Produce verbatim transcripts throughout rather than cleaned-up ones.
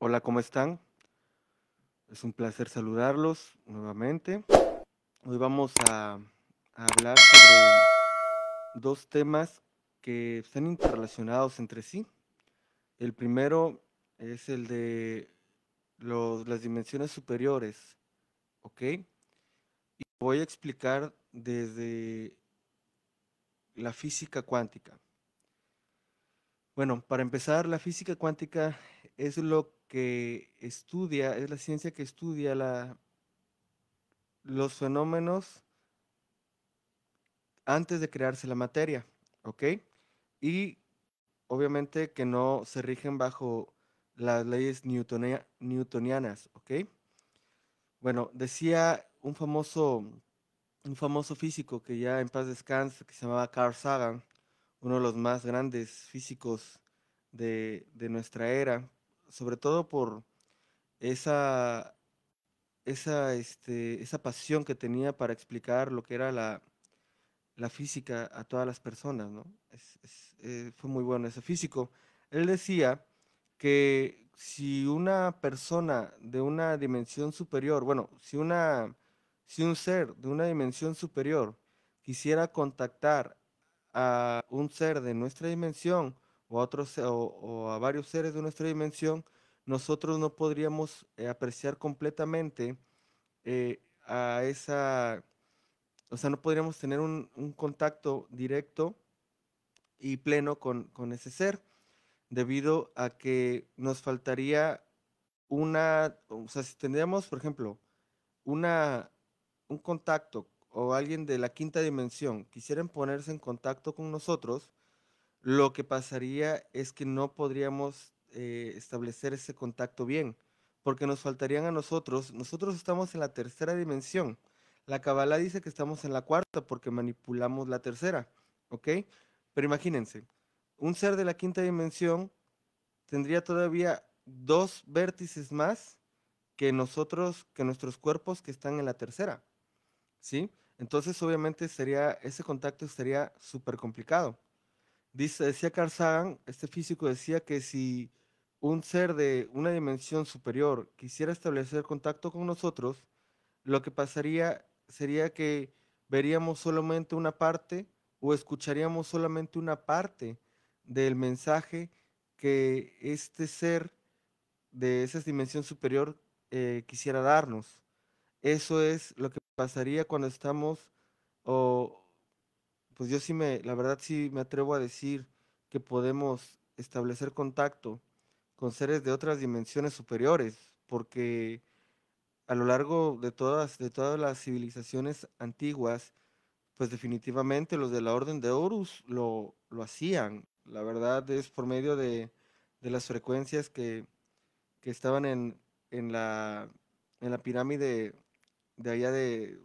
Hola, ¿cómo están? Es un placer saludarlos nuevamente. Hoy vamos a, a hablar sobre dos temas que están interrelacionados entre sí. El primero es el de los- las dimensiones superiores, ¿ok? Y voy a explicar desde la física cuántica. Bueno, para empezar, la física cuántica es lo que estudia, es la ciencia que estudia la- los fenómenos antes de crearse la materia, ¿ok? Y obviamente que no se rigen bajo las leyes newtonia- newtonianas, ¿ok? Bueno, decía un famoso, un famoso físico que ya en paz descanse, que se llamaba Carl Sagan, uno de los más grandes físicos de, de nuestra era, sobre todo por esa, esa, este, esa pasión que tenía para explicar lo que era la la física a todas las personas, ¿no? Es- es, eh, fue muy bueno ese físico. Él decía que si una persona de una dimensión superior, bueno, si una, si un ser de una dimensión superior quisiera contactar a un ser de nuestra dimensión o a otros o, o a varios seres de nuestra dimensión, nosotros no podríamos eh, apreciar completamente eh, a esa, o sea, no podríamos tener un, un contacto directo y pleno con, con ese ser, debido a que nos faltaría una, o sea, si tendríamos, por ejemplo, una, un contacto o alguien de la quinta dimensión quisieran ponerse en contacto con nosotros, lo que pasaría es que no podríamos eh, establecer ese contacto bien, porque nos faltarían a nosotros. Nosotros estamos en la tercera dimensión. La Kabbalah dice que estamos en la cuarta porque manipulamos la tercera, ¿ok? Pero imagínense, un ser de la quinta dimensión tendría todavía dos vértices más que nosotros, que nuestros cuerpos que están en la tercera, ¿sí? Entonces, obviamente, sería, ese contacto estaría súper complicado. Dice, decía Carl Sagan, este físico decía que si un ser de una dimensión superior quisiera establecer contacto con nosotros, lo que pasaría sería que veríamos solamente una parte o escucharíamos solamente una parte del mensaje que este ser de esa dimensión superior eh, quisiera darnos. Eso es lo que pasaría cuando estamos, o pues yo sí me, la verdad sí me atrevo a decir que podemos establecer contacto con seres de otras dimensiones superiores, porque a lo largo de todas, de todas las civilizaciones antiguas, pues definitivamente los de la Orden de Horus lo, lo hacían. La verdad es por medio de, de las frecuencias que, que estaban en, en la, en la pirámide de allá de,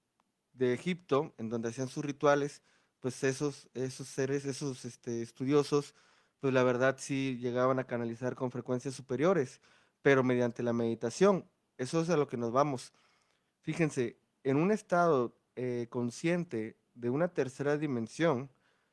de Egipto, en donde hacían sus rituales, pues esos, esos seres, esos este, estudiosos, pues la verdad sí llegaban a canalizar con frecuencias superiores, pero mediante la meditación. Eso es a lo que nos vamos. Fíjense, en un estado eh, consciente de una tercera dimensión,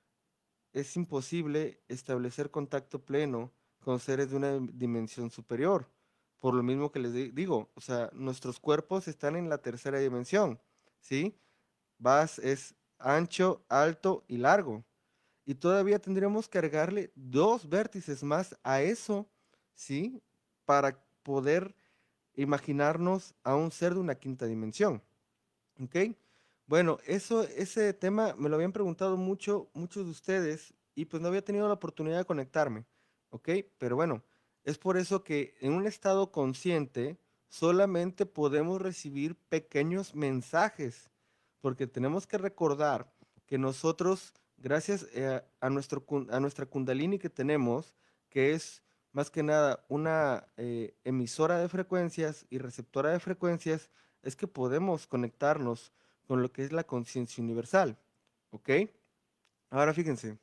es imposible establecer contacto pleno con seres de una dim- dimensión superior. Por lo mismo que les di- digo, o sea, nuestros cuerpos están en la tercera dimensión, ¿sí? Vas es ancho, alto y largo. Y todavía tendríamos que agregarle dos vértices más a eso, ¿sí? Para poder imaginarnos a un ser de una quinta dimensión, ¿ok? Bueno, eso, ese tema me lo habían preguntado mucho, muchos de ustedes y pues no había tenido la oportunidad de conectarme, ¿ok? Pero bueno, es por eso que en un estado consciente solamente podemos recibir pequeños mensajes, porque tenemos que recordar que nosotros, gracias eh, a, nuestro, kun- a nuestra kundalini que tenemos, que es más que nada una eh, emisora de frecuencias y receptora de frecuencias, es que podemos conectarnos con lo que es la conciencia universal, ¿ok? Ahora fíjense,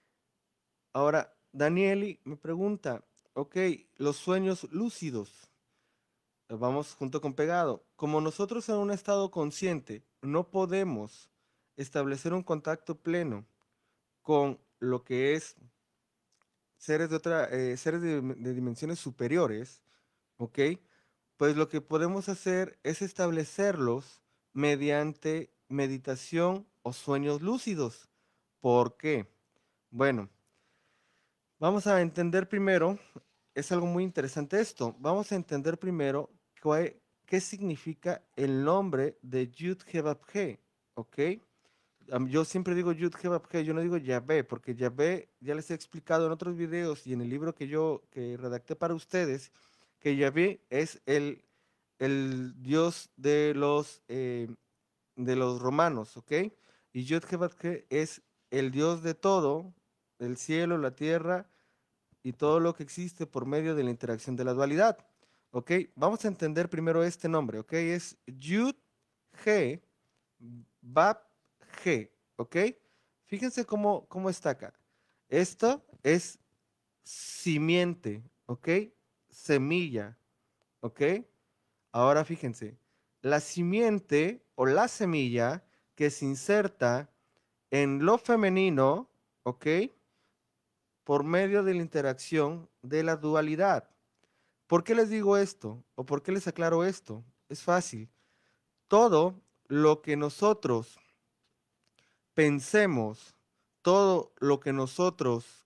ahora Danieli me pregunta, ok, los sueños lúcidos, eh, vamos junto con pegado, como nosotros en un estado consciente no podemos establecer un contacto pleno con lo que es seres de otra, eh, seres de, de dimensiones superiores, ¿ok? Pues lo que podemos hacer es establecerlos mediante meditación o sueños lúcidos. ¿Por qué? Bueno, vamos a entender primero, es algo muy interesante esto, vamos a entender primero qué, qué significa el nombre de Yud-Heh-Vav-Heh, ¿ok? Am- Yo siempre digo Yud-Heh-Vav-Heh, yo no digo Yahvé, porque Yahvé ya les he explicado en otros videos y en el libro que yo que redacté para ustedes, que Yahvé es el, el Dios de los, eh, de los romanos, ¿ok? Y Yud-Heh-Vav-Heh es el Dios de todo, el cielo, la tierra y todo lo que existe por medio de la interacción de la dualidad. ¿Ok? Vamos a entender primero este nombre, ¿ok? Es Yud G Bab G, ¿ok? Fíjense cómo, cómo está acá. Esto es simiente, ¿ok? Semilla, ¿ok? Ahora fíjense, la simiente o la semilla que se inserta en lo femenino, ¿ok? Por medio de la interacción de la dualidad. ¿Por qué les digo esto? ¿O por qué les aclaro esto? Es fácil. Todo lo que nosotros pensemos, todo lo que nosotros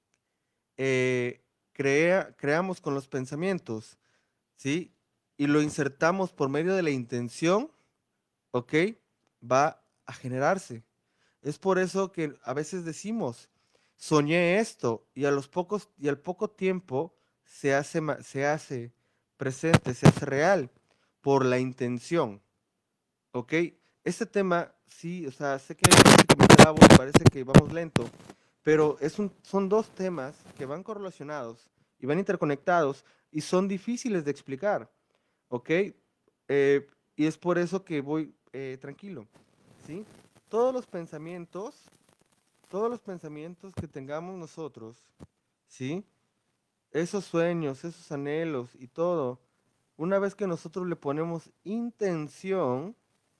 eh, crea, creamos con los pensamientos, ¿sí? Y lo insertamos por medio de la intención, ¿ok? Va a generarse. Es por eso que a veces decimos, soñé esto y a los pocos y al poco tiempo se hace ma- se hace presente, se hace real por la intención, ¿ok? Este tema sí, o sea, sé que, parece que me trabo y parece que vamos lento, pero es un, son dos temas que van correlacionados y van interconectados y son difíciles de explicar, ¿ok? Eh, y es por eso que voy eh, tranquilo, ¿sí? Todos los pensamientos todos los pensamientos que tengamos nosotros, ¿sí? Esos sueños, esos anhelos y todo, una vez que nosotros le ponemos intención,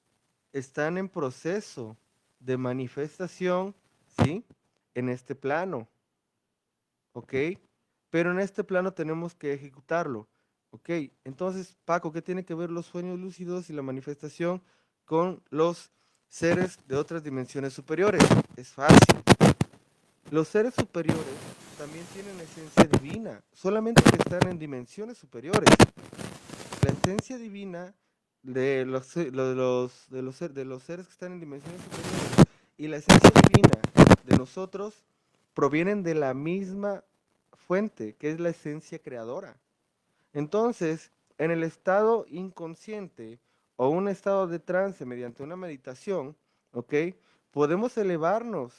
están en proceso de manifestación, ¿sí? En este plano, ¿ok? Pero en este plano tenemos que ejecutarlo, ¿ok? Entonces, Paco, ¿qué tiene que ver los sueños lúcidos y la manifestación con los seres de otras dimensiones superiores? Es fácil. Los seres superiores también tienen esencia divina, solamente que están en dimensiones superiores. La esencia divina de los, se- lo- de los, de los, ser- de los seres que están en dimensiones superiores y la esencia divina de nosotros provienen de la misma fuente, que es la esencia creadora. Entonces, en el estado inconsciente o un estado de trance mediante una meditación, ¿ok? Podemos elevarnos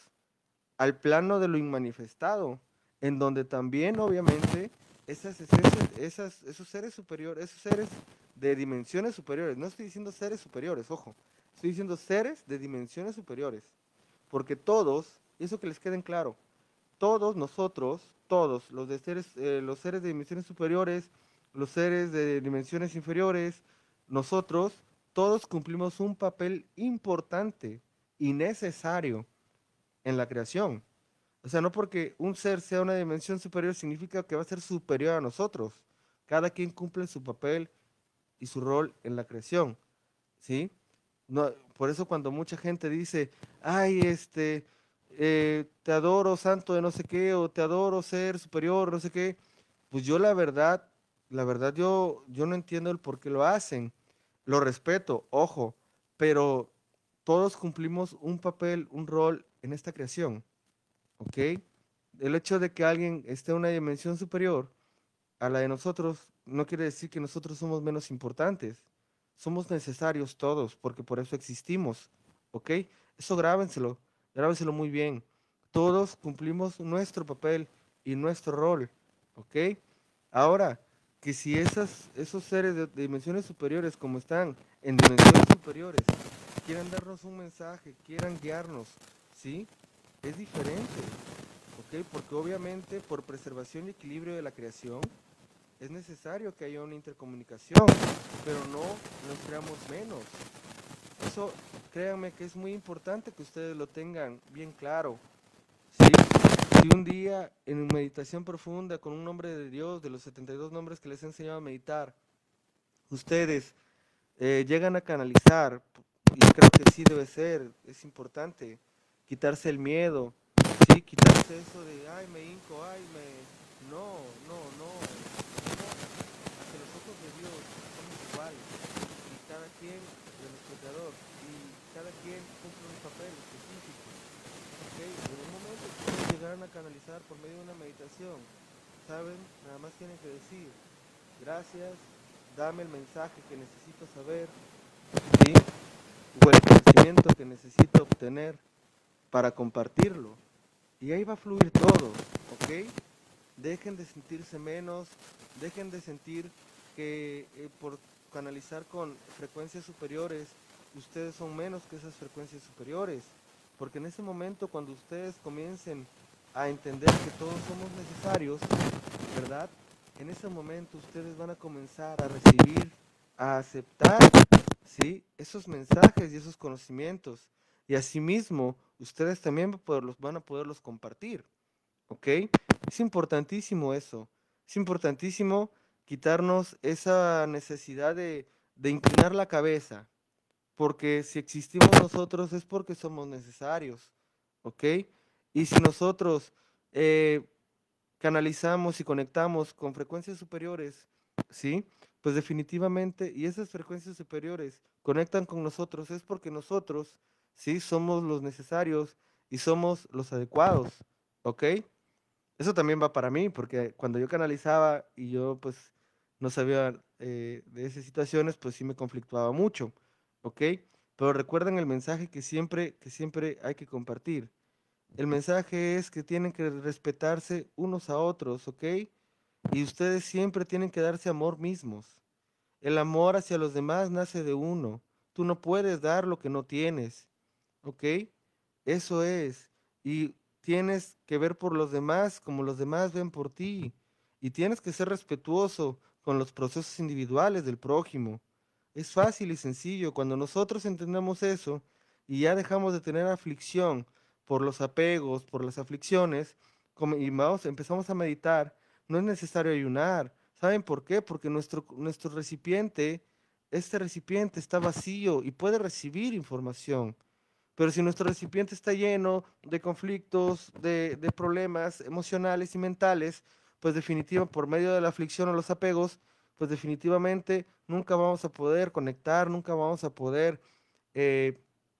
al plano de lo inmanifestado, en donde también obviamente esas esencias, esas, esos seres superiores, esos seres de dimensiones superiores, no estoy diciendo seres superiores, ojo, estoy diciendo seres de dimensiones superiores, porque todos, eso que les queden claro, todos nosotros, todos los de seres, eh, los seres de dimensiones superiores, los seres de dimensiones inferiores, nosotros, todos cumplimos un papel importante y necesario en la creación. O sea, no porque un ser sea una dimensión superior significa que va a ser superior a nosotros. Cada quien cumple su papel y su rol en la creación, ¿sí? No, por eso cuando mucha gente dice, ay, este, eh, te adoro santo de no sé qué, o te adoro ser superior, no sé qué, pues yo la verdad, la verdad yo, yo no entiendo el por qué lo hacen. Lo respeto, ojo, pero todos cumplimos un papel, un rol en esta creación. ¿Ok? El hecho de que alguien esté en una dimensión superior a la de nosotros no quiere decir que nosotros somos menos importantes. Somos necesarios todos, porque por eso existimos. ¿Ok? Eso grábenselo, grábenselo muy bien. Todos cumplimos nuestro papel y nuestro rol. ¿Ok? Ahora, que si esas, esos seres de, de dimensiones superiores, como están en dimensiones superiores, quieran darnos un mensaje, quieran guiarnos, ¿sí? Es diferente. ¿Ok? Porque obviamente por preservación y equilibrio de la creación es necesario que haya una intercomunicación, pero no nos creamos menos. Eso, créanme que es muy importante que ustedes lo tengan bien claro. ¿Sí? Si un día en meditación profunda con un nombre de Dios, de los setenta y dos nombres que les he enseñado a meditar, ustedes eh, llegan a canalizar, y creo que sí debe ser, es importante, quitarse el miedo, sí, quitarse eso de, ay, me hinco, ay, me... No, no, no, no, ante los ojos de Dios somos iguales, y cada quien de nuestro creador, y cada quien cumple un papel específico, ¿ok? En un momento ustedes llegarán a canalizar por medio de una meditación, ¿saben? Nada más tienen que decir, gracias, dame el mensaje que necesito saber, ¿sí? O el conocimiento que necesito obtener para compartirlo. Y ahí va a fluir todo, ¿ok? Dejen de sentirse menos, dejen de sentir que eh, por canalizar con frecuencias superiores, ustedes son menos que esas frecuencias superiores. Porque en ese momento, cuando ustedes comiencen a entender que todos somos necesarios, ¿verdad? En ese momento ustedes van a comenzar a recibir, a aceptar, ¿sí? Esos mensajes y esos conocimientos. Y asimismo, ustedes también van a poderlos, van a poderlos compartir, ¿ok? Es importantísimo eso. Es importantísimo quitarnos esa necesidad de, de inclinar la cabeza, porque si existimos nosotros es porque somos necesarios, ¿ok? Y si nosotros eh, canalizamos y conectamos con frecuencias superiores, ¿sí? Pues definitivamente, y esas frecuencias superiores conectan con nosotros, es porque nosotros, ¿sí? Somos los necesarios y somos los adecuados, ¿ok? Eso también va para mí, porque cuando yo canalizaba y yo pues no sabía eh, de esas situaciones, pues sí me conflictuaba mucho, ¿ok? Pero recuerden el mensaje que siempre, que siempre hay que compartir. El mensaje es que tienen que respetarse unos a otros, ¿ok? Y ustedes siempre tienen que darse amor mismos. El amor hacia los demás nace de uno. Tú no puedes dar lo que no tienes, ¿ok? Eso es. Y tienes que ver por los demás como los demás ven por ti. Y tienes que ser respetuoso con los procesos individuales del prójimo. Es fácil y sencillo. Cuando nosotros entendemos eso y ya dejamos de tener aflicción por los apegos, por las aflicciones, como- y vamos, empezamos a meditar, no es necesario ayunar. ¿Saben por qué? Porque nuestro, nuestro recipiente, este recipiente está vacío y puede recibir información. Pero si nuestro recipiente está lleno de conflictos, de, de problemas emocionales y mentales, pues definitivamente por medio de la aflicción o los apegos, pues definitivamente nunca vamos a poder conectar, nunca vamos a poder, eh,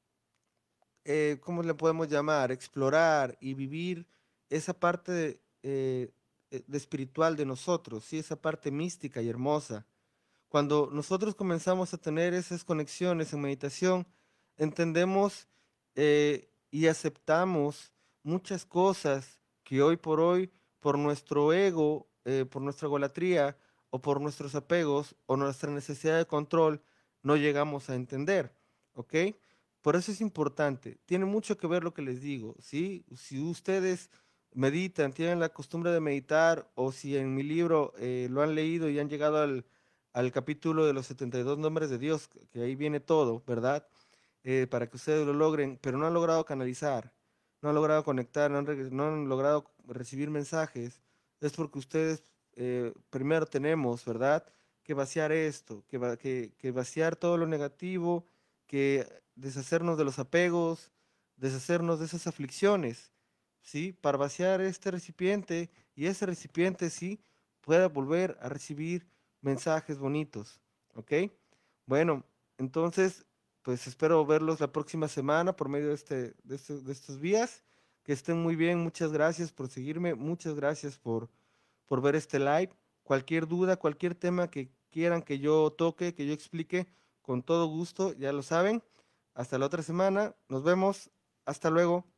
eh, ¿cómo le podemos llamar? Explorar y vivir esa parte de, eh, eh, de espiritual de nosotros, ¿sí? Esa parte mística y hermosa. Cuando nosotros comenzamos a tener esas conexiones en meditación, entendemos eh, y aceptamos muchas cosas que hoy por hoy, por nuestro ego, eh, por nuestra golatría o por nuestros apegos o nuestra necesidad de control, no llegamos a entender, ¿ok? Por eso es importante, tiene mucho que ver lo que les digo, ¿sí? Si ustedes meditan, tienen la costumbre de meditar o si en mi libro eh, lo han leído y han llegado al al capítulo de los setenta y dos nombres de Dios, que que ahí viene todo, ¿verdad? Eh, para que ustedes lo logren, pero no han logrado canalizar, no han logrado conectar, no han, re- no han logrado recibir mensajes, es porque ustedes eh, primero tenemos, ¿verdad? Que vaciar esto, que, va- que, que vaciar todo lo negativo, que deshacernos de los apegos, deshacernos de esas aflicciones, ¿sí? Para vaciar este recipiente y ese recipiente, sí, pueda volver a recibir mensajes bonitos, ¿ok? Bueno, entonces, pues espero verlos la próxima semana por medio de, este, de, estos, de estos vías. Que estén muy bien, muchas gracias por seguirme, muchas gracias por, por ver este live. Cualquier duda, cualquier tema que quieran que yo toque, que yo explique, con todo gusto, ya lo saben. Hasta la otra semana, nos vemos, hasta luego.